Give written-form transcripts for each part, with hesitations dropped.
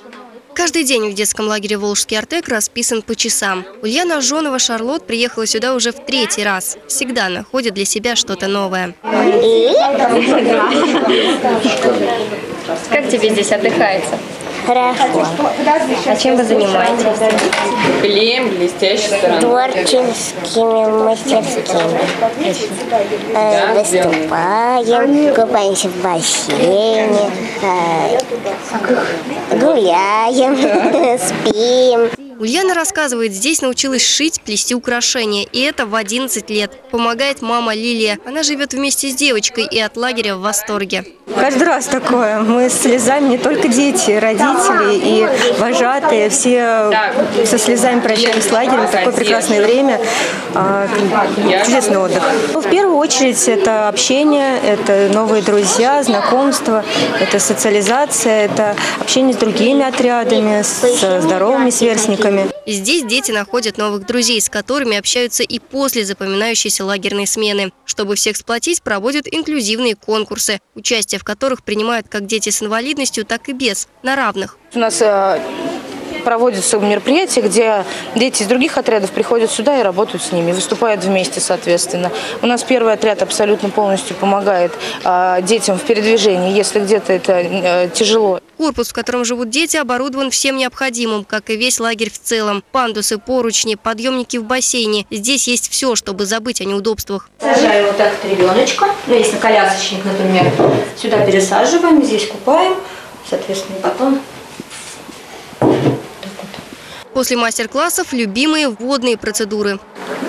Каждый день в детском лагере «Волжский Артек» расписан по часам. Ульяна Жонова Шарлот приехала сюда уже в 3-й раз. Всегда находит для себя что-то новое. Как тебе здесь отдыхается? Хорошо. А чем вы занимаетесь? Клеем блестящей стороной. Творческими мастерскими. Выступаем, купаемся в бассейне, гуляем, спим. Ульяна рассказывает, здесь научилась шить, плести украшения. И это в 11 лет. Помогает мама Лилия. Она живет вместе с девочкой и от лагеря в восторге. Каждый раз такое. Мы с слезами, не только дети, родители и вожатые. Все со слезами прощаемся с лагерем. Такое прекрасное время. Чудесный отдых. В первую очередь это общение, это новые друзья, знакомства, это социализация, это общение с другими отрядами, с здоровыми сверстниками. Здесь дети находят новых друзей, с которыми общаются и после запоминающейся лагерной смены. Чтобы всех сплотить, проводят инклюзивные конкурсы, участие в которых принимают как дети с инвалидностью, так и без, на равных. У нас проводятся мероприятия, где дети из других отрядов приходят сюда и работают с ними, выступают вместе, соответственно. У нас первый отряд абсолютно полностью помогает детям в передвижении, если где-то это тяжело. Корпус, в котором живут дети, оборудован всем необходимым, как и весь лагерь в целом. Пандусы, поручни, подъемники в бассейне. Здесь есть все, чтобы забыть о неудобствах. Сажаем вот так ребеночка, если колясочник, например, сюда пересаживаем, здесь купаем, соответственно, потом... После мастер-классов любимые водные процедуры.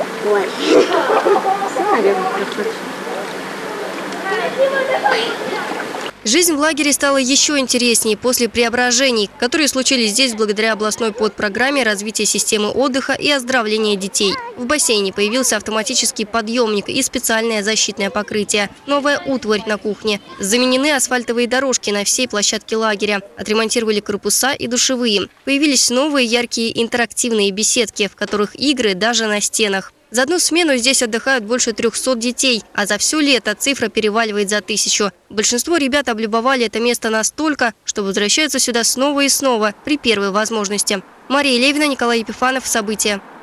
Жизнь в лагере стала еще интереснее после преображений, которые случились здесь благодаря областной подпрограмме развития системы отдыха и оздоровления детей. В бассейне появился автоматический подъемник и специальное защитное покрытие. Новая утварь на кухне. Заменены асфальтовые дорожки на всей площадке лагеря. Отремонтировали корпуса и душевые. Появились новые яркие интерактивные беседки, в которых игры даже на стенах. За одну смену здесь отдыхают больше 300 детей, а за все лето цифра переваливает за 1000. Большинство ребят облюбовали это место настолько, что возвращаются сюда снова и снова при первой возможности. Мария Левина, Николай Епифанов. События.